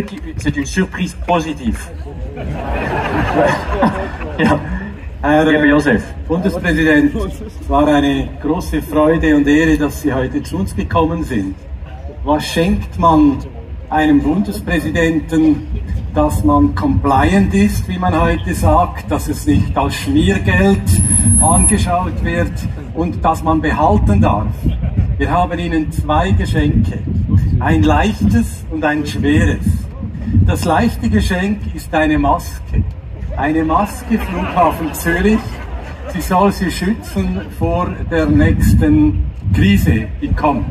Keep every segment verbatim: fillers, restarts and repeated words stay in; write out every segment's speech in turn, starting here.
C'est une surprise positive. Ja, Herr lieber Josef. Bundespräsident, es war eine große Freude und Ehre, dass Sie heute zu uns gekommen sind. Was schenkt man einem Bundespräsidenten, dass man compliant ist, wie man heute sagt, dass es nicht als Schmiergeld angeschaut wird und dass man behalten darf? Wir haben Ihnen zwei Geschenke, ein leichtes und ein schweres. Das leichte Geschenk ist eine Maske. Eine Maske Flughafen Zürich. Sie soll Sie schützen vor der nächsten Krise, die kommt.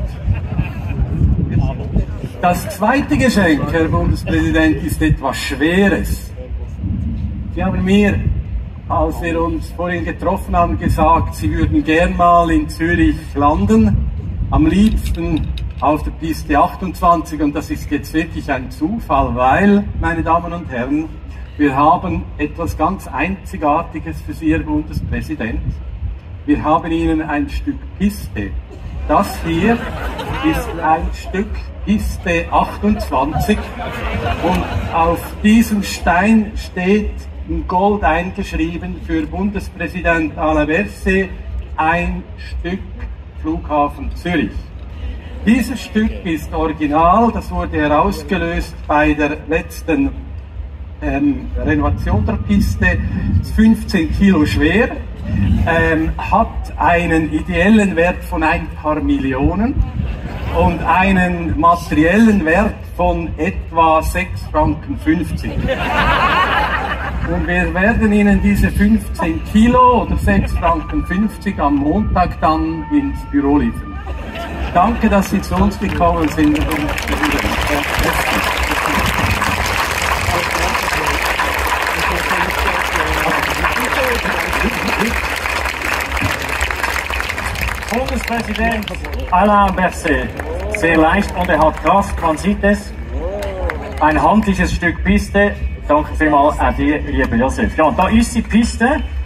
Das zweite Geschenk, Herr Bundespräsident, ist etwas Schweres. Sie haben mir, als wir uns vorhin getroffen haben, gesagt, Sie würden gern mal in Zürich landen, am liebsten auf der Piste achtundzwanzig, und das ist jetzt wirklich ein Zufall, weil, meine Damen und Herren, wir haben etwas ganz Einzigartiges für Sie, Herr Bundespräsident. Wir haben Ihnen ein Stück Piste. Das hier ist ein Stück Piste achtundzwanzig und auf diesem Stein steht in Gold eingeschrieben für Bundespräsident Alain ein Stück Flughafen Zürich. Dieses Stück ist original, das wurde herausgelöst bei der letzten ähm, Renovation der Piste, ist fünfzehn Kilo schwer, ähm, hat einen ideellen Wert von ein paar Millionen und einen materiellen Wert von etwa sechs Franken fünfzig. Und wir werden Ihnen diese fünfzehn Kilo oder sechs Franken fünfzig am Montag dann ins Büro liefern. Danke, dass Sie zu uns gekommen sind. Bundespräsident Alain Berset, sehr leicht und er hat Kraft, man sieht es. Ein handliches Stück Piste. Danke vielmals an dir, lieber Josef. Ja, da ist die Piste.